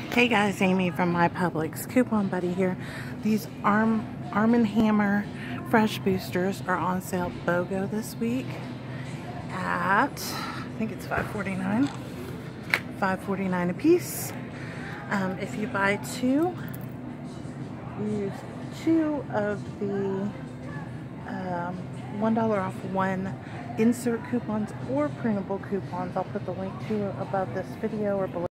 Hey guys, Amy from my Publix coupon buddy here. These Arm & Hammer fresh boosters are on sale BOGO this week at, I think it's $5.49 a piece. If you buy two, use two of the $1 off one insert coupons or printable coupons. I'll put the link to it above this video or below.